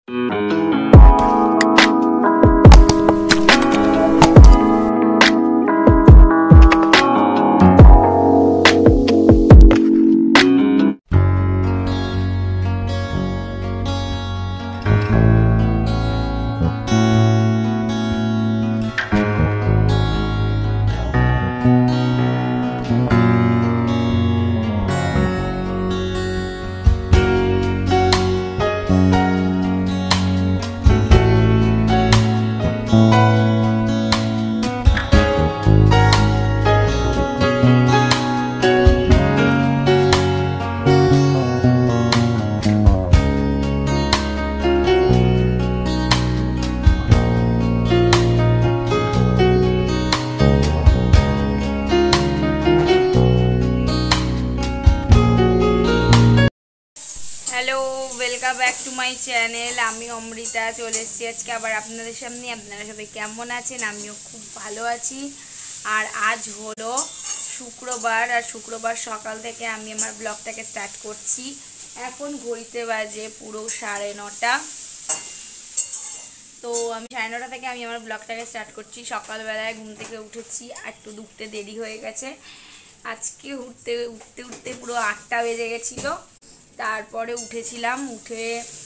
Hello welcome back to my channel. आमी अमृता चले एसेছি আজকে আবার আপনাদের সামনে। আপনারা সবাই কেমন আছেন? আমিও খুব ভালো আছি। আর আজ হলো শুক্রবার, আর শুক্রবার সকাল থেকে আমি আমার ব্লগটাকে স্টার্ট করছি। এখন ঘড়িতে বাজে পুরো 9:30। তো আমি 9:30 থেকে আমি আমার ব্লগটাকে স্টার্ট করছি। সকালবেলায় ঘুম থেকে উঠেছি, একটু উঠতে দেরি হয়ে গেছে। আজকে উঠতে উঠতে পুরো 8টা বেজে গেছিলো। তারপরে উঠেছিলাম, উঠে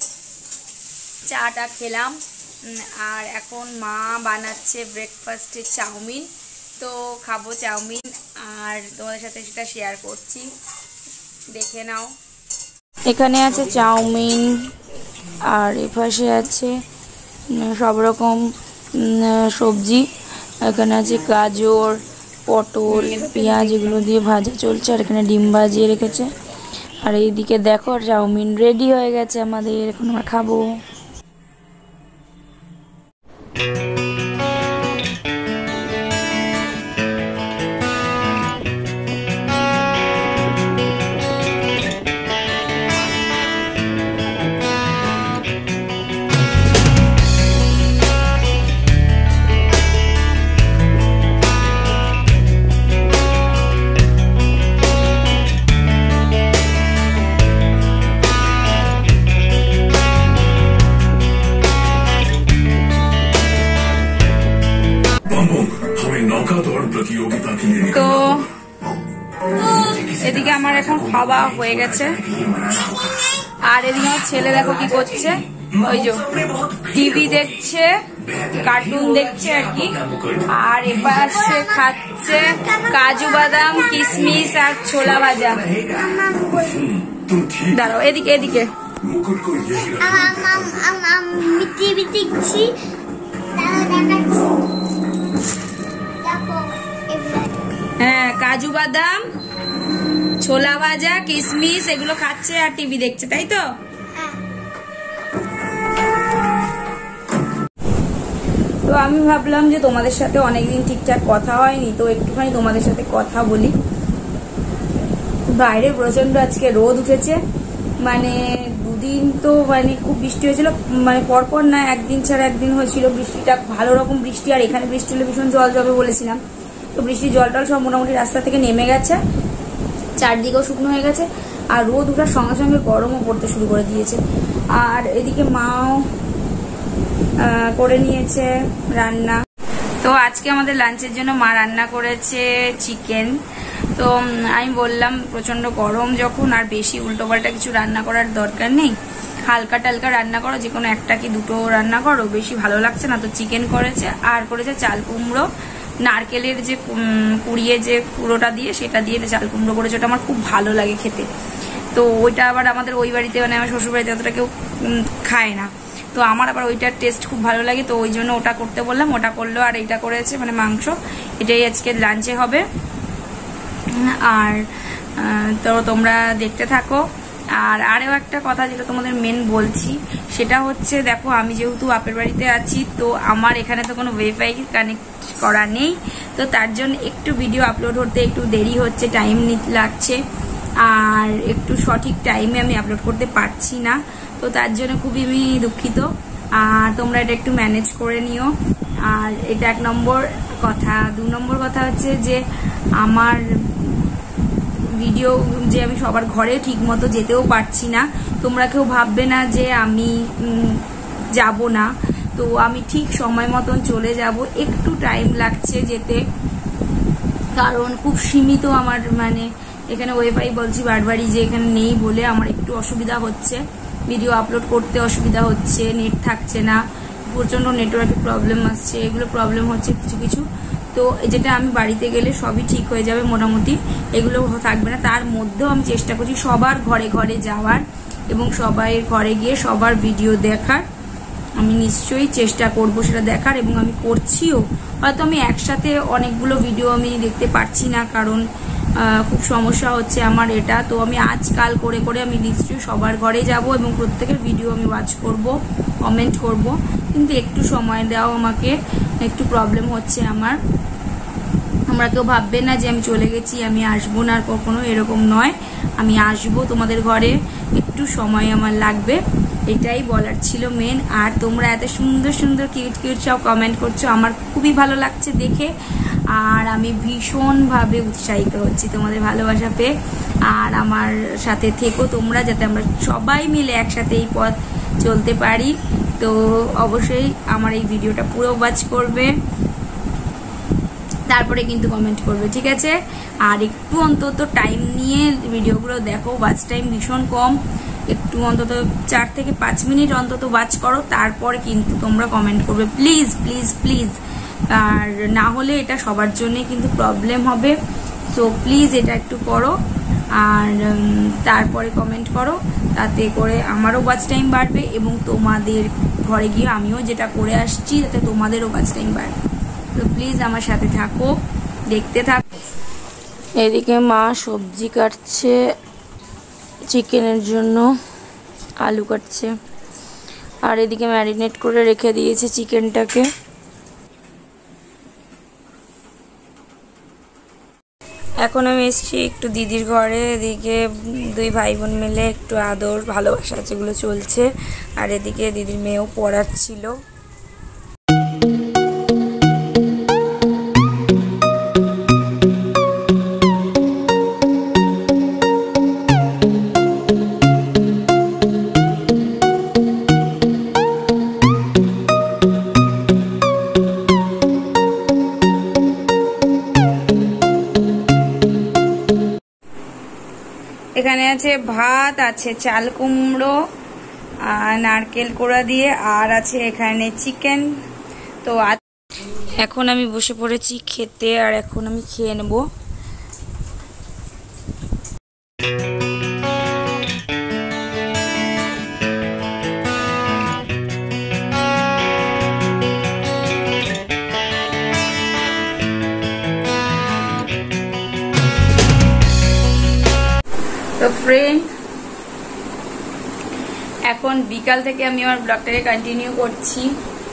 চাটা খেলাম। আর এখন মা বানাচ্ছে ব্রেকফাস্টে চাউমিন, তো খাবো চাউমিন আর তোমাদের সাথে সেটা শেয়ার করছি, দেখে নাও। এখানে আছে চাউমিন আর এপাশে আছে সব রকম সবজি। এখানে আছে গাজর, পটল, পেঁয়াজ, এগুলো দিয়ে ভাজা চলছে। আর এখানে ডিম ভাজিয়ে রেখেছে। আর এইদিকে দেখো চাউমিন রেডি হয়ে গেছে আমাদের, এখন আমরা খাবো। তো এদিকে আমার এখন খাওয়া হয়ে গেছে। আর এদিকে আমার ছেলে দেখো কি করছে, ওই যে টিভি দেখছে, কার্টুন দেখছে আর কি। আর এপাশে খাচ্ছে কাজু বাদাম, কিশমিশ আর ছোলা ভাজা। দাঁড়াও, এদিকে এদিকে টিভি দেখছি। হ্যাঁ, কাজু বাদাম, ছোলা ভাজা, কিশমিশ এগুলো খাচ্ছে আর টিভি দেখছে, তাই তো? তো আমি ভাবলাম যে তোমাদের সাথে অনেকদিন ঠিকঠাক কথা হয়নি, তো একটুখানি তোমাদের সাথে কথা বলি। বাইরে প্রচন্ড আজকে রোদ উঠেছে, মানে দুদিন তো মানে খুব বৃষ্টি হয়েছিল, মানে পরপর না, একদিন ছাড়া একদিন হয়েছিল বৃষ্টিটা, ভালো রকম বৃষ্টি। আর এখানে বৃষ্টি হলে ভীষণ জল জমে বলেছিলাম, তো বৃষ্টির জলটাল সব মোটামুটি রাস্তা থেকে নেমে গেছে, চারদিকেও শুকনো হয়ে গেছে। আর রোদ উঠার সঙ্গে সঙ্গে গরমও পড়তে শুরু করে দিয়েছে। আর এদিকে মাও করে নিয়েছে রান্না। তো আজকে আমাদের লাঞ্চের জন্য মা রান্না করেছে চিকেন। তো আমি বললাম প্রচন্ড গরম যখন, আর বেশি উল্টোপাল্টা কিছু রান্না করার দরকার নেই, হালকা টালকা রান্না করো, যে কোনো একটা কি দুটো রান্না করো, বেশি ভালো লাগছে না। তো চিকেন করেছে, আর করেছে চাল কুমড়ো, নারকেলের যে কুড়িয়ে যে পুরোটা দিয়ে সেটা দিয়ে চাল কুমড়ো করেছে। ওটা আমার খুব ভালো লাগে খেতে। তো ওইটা আবার আমাদের ওই বাড়িতে, মানে আমার শ্বশুর বাড়িতে অতটা কেউ খায় না, তো আমার আবার ওইটার টেস্ট খুব ভালো লাগে। তো ওই জন্য ওটা করতে বললাম, ওটা করলো। আর এইটা করেছে মানে মাংস, এটাই আজকে লাঞ্চে হবে। আর তো তোমরা দেখতে থাকো। আর আরও একটা কথা যেটা তোমাদের মেন বলছি, সেটা হচ্ছে দেখো আমি যেহেতু বাপের বাড়িতে আছি, তো আমার এখানে তো কোনো ওয়াইফাই কানেক্ট করা নেই, তো তার জন্য একটু ভিডিও আপলোড হতে একটু দেরি হচ্ছে, টাইম লাগছে। আর একটু সঠিক টাইমে আমি আপলোড করতে পারছি না, তো তার জন্য খুবই আমি দুঃখিত। আর তোমরা এটা একটু ম্যানেজ করে নিও। আর এটা 1 নম্বর কথা। 2 নম্বর কথা হচ্ছে যে আমার ভিডিও যে আমি সবার ঘরে ঠিক মতো যেতেও পারছি না। তোমরা কেউ ভাববে না যে আমি যাব না। তো আমি ঠিক সময় মতন চলে যাব, একটু টাইম লাগছে যেতে, কারণ খুব সীমিত আমার মানে এখানে ওয়াইফাই বলছি বারবারই যে এখানে নেই বলে আমার একটু অসুবিধা হচ্ছে, ভিডিও আপলোড করতে অসুবিধা হচ্ছে, নেট থাকছে না, প্রচণ্ড নেটওয়ার্কের প্রবলেম আসছে, এগুলো প্রবলেম হচ্ছে কিছু কিছু। তো যেটা আমি বাড়িতে গেলে সবই ঠিক হয়ে যাবে মোটামুটি, এগুলো থাকবে না। তার মধ্যেও আমি চেষ্টা করছি সবার ঘরে ঘরে যাওয়ার এবং সবাই ঘরে গিয়ে সবার ভিডিও দেখার। আমি নিশ্চয়ই চেষ্টা করব সেটা দেখার, এবং আমি করছিও। হয়তো আমি একসাথে অনেকগুলো ভিডিও আমি দেখতে পারছি না, কারণ খুব সমস্যা হচ্ছে আমার এটা। তো আমি আজকাল করে করে আমি নিশ্চয়ই সবার ঘরে যাব এবং প্রত্যেকের ভিডিও আমি ওয়াচ করব, কমেন্ট করব, কিন্তু একটু সময় দাও আমাকে, একটু প্রবলেম হচ্ছে আমার। তোমরা কেউ ভাববে না যে আমি চলে গেছি, আমি আসবো না আর কখনো, এরকম নয়, আমি আসবো তোমাদের ঘরে, একটু সময় আমার লাগবে, এটাই বলার ছিল মেন। আর তোমরা এত সুন্দর সুন্দর কিউট কিউট সব কমেন্ট করছো, আমার খুবই ভালো লাগছে দেখে, আর আমি ভীষণভাবে উৎসাহিত হচ্ছি তোমাদের ভালোবাসা পেয়ে। আর আমার সাথে থেকো তোমরা, যাতে আমরা সবাই মিলে একসাথে এই পথ চলতে পারি। তো অবশ্যই আমার এই ভিডিওটা পুরো ওয়াচ করবে, তারপরে কিন্তু কমেন্ট করবে, ঠিক আছে? আর একটু অন্তত টাইম নিয়ে ভিডিওগুলো দেখো, ওয়াচ টাইম ভীষণ কম, একটু অন্তত 4 থেকে 5 মিনিট অন্তত ওয়াচ করো, তারপরে কিন্তু তোমরা কমেন্ট করবে, প্লিজ প্লিজ প্লিজ। আর না হলে এটা সবার জন্য কিন্তু প্রবলেম হবে, সো প্লিজ এটা একটু করো আর তারপরে কমেন্ট করো, তাতে করে আমারও ওয়াচ টাইম বাড়বে এবং তোমাদের ঘরে গিয়ে আমিও যেটা করে আসছি তাতে তোমাদেরও ওয়াচ টাইম বাড়বে। তো প্লিজ আমার সাথে থাকো, দেখতে থাকো। এদিকে মা সবজি কাটছে চিকেনের জন্য, আলু কাটছে, আর এদিকে ম্যারিনেট করে রেখে দিয়েছে চিকেনটাকে। এখন আমি এসেছি একটু দিদির ঘরে, এদিকে 2 ভাই বোন মিলে একটু আদর ভালোবাসা যেগুলো চলছে, আর এদিকে দিদির মেয়েও পড়াচ্ছিল। এখানে আছে ভাত, আছে চাল কুমড়ো আর নারকেল কোড়া দিয়ে, আর আছে এখানে চিকেন। তো এখন আমি বসে পড়েছি খেতে, আর এখন আমি খেয়ে নেব। তো ফ্রেন্ড, এখন বিকাল থেকে আমি আমার ব্লগটাকে কন্টিনিউ করছি।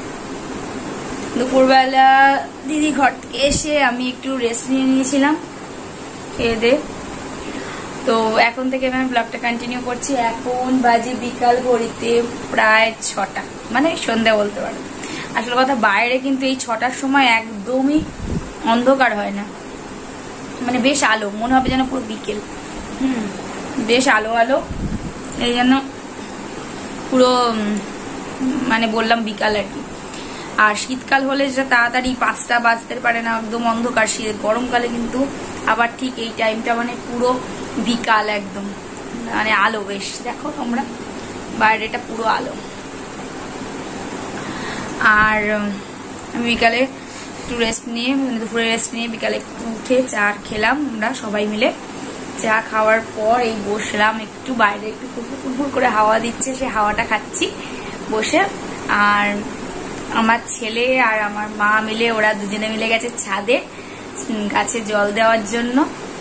দুপুরবেলা দিদি ঘর থেকে এসে আমি একটু রেস্ট নিয়ে নিয়েছিলাম খেয়ে দে, তো এখন থেকে আমি ব্লগটা কন্টিনিউ করছি। এখন বাজে বিকাল ঘড়িতে প্রায় 6টা, মানে সন্ধ্যা বলতে পারো। আসল কথা, বাইরে কিন্তু এই 6টার সময় একদমই অন্ধকার হয় না, মানে বেশ আলো, মনে হবে যেন পুরো বিকেল। বেশ আলো আলো, এই জন্য পুরো মানে বললাম বিকাল আর কি। আর শীতকাল হলে যেটা তাড়াতাড়ি 5টা বাজতে পারে না, একদম অন্ধকার। শীত গরমকালে কিন্তু আবার ঠিক এই টাইমটা মানে পুরো বিকাল, একদম মানে আলো। বেশ দেখো তোমরা বাইরেটা পুরো আলো। আর আমি বিকালে একটু রেস্ট নিয়ে, দুপুরে রেস্ট নিয়ে বিকালে একটু উঠে চা খেলাম আমরা সবাই মিলে। চা খাওয়ার পর এই বসলাম একটু, বাইরে একটু ফুরফুর করে হাওয়া দিচ্ছে, সে হাওয়াটা খাচ্ছি বসে। আর আমার ছেলে আর আমার মা মিলে, ওরা দুজনে মিলে গেছে ছাদে গাছে জল দেওয়ার জন্য।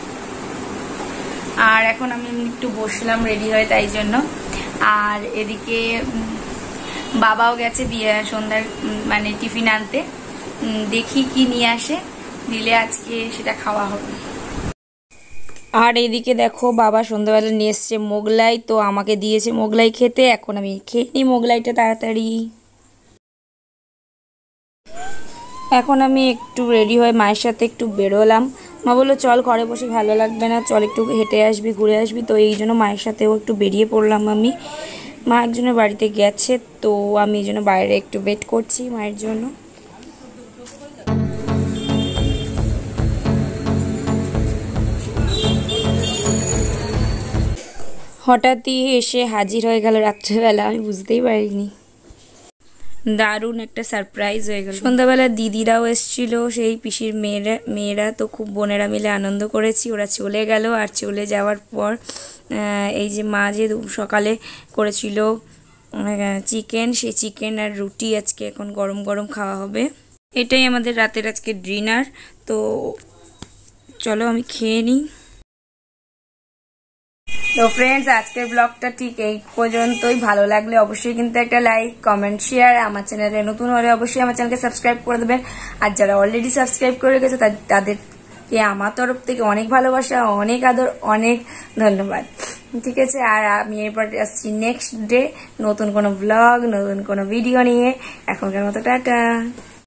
আর এখন আমি একটু বসলাম রেডি হয়ে, তাই জন্য। আর এদিকে বাবাও গেছে সন্ধ্যার মানে টিফিন আনতে, দেখি কি নিয়ে আসে, দিলে আজকে সেটা খাওয়া হবে। আর এদিকে দেখো বাবা সন্ধ্যাবেলা নিয়ে এসছে মোগলাই, তো আমাকে দিয়েছে মোগলাই খেতে। এখন আমি খেয়ে নিই মোগলাইটা তাড়াতাড়ি। এখন আমি একটু রেডি হয়ে মায়ের সাথে একটু বেরোলাম। মা বললো চল, ঘরে বসে ভালো লাগবে না, চল একটু হেঁটে আসবি, ঘুরে আসবি। তো এই জন্য মায়ের সাথেও একটু বেরিয়ে পড়লাম আমি। মা একজনের বাড়িতে গেছে, তো আমি এই জন্য বাইরে একটু ওয়েট করছি মায়ের জন্য। হঠাৎই এসে হাজির হয়ে গেল রাত্রেবেলা, আমি বুঝতেই পারিনি। দারুণ একটা সারপ্রাইজ হয়ে গেল। সন্ধ্যাবেলা দিদিরাও এসেছিল, সেই পিসির মেয়েরা তো খুব বোনেরা মিলে আনন্দ করেছি। ওরা চলে গেল, আর চলে যাওয়ার পর এই যে মা যে সকালে করেছিল চিকেন, সেই চিকেন আর রুটি আজকে এখন গরম গরম খাওয়া হবে। এটাই আমাদের রাতের আজকে ডিনার। তো চলো আমি খেয়ে নিই। তো ফ্রেন্ডস, আজকের ব্লগটা ঠিক এই পর্যন্তই। ভালো লাগলে অবশ্যই কিন্তু একটা লাইক, কমেন্ট, শেয়ার। আমার চ্যানেলে নতুন হলে অবশ্যই আমার চ্যানেলকে সাবস্ক্রাইব করে দেবেন। আর যারা অলরেডি সাবস্ক্রাইব করে গেছে তাদেরকে আমার তরফ থেকে অনেক ভালোবাসা, অনেক আদর, অনেক ধন্যবাদ। ঠিক আছে, আর আমি এরপর আসছি নেক্সট ডে নতুন কোনো ব্লগ, নতুন কোনো ভিডিও নিয়ে। এখনকার মতো টাটা।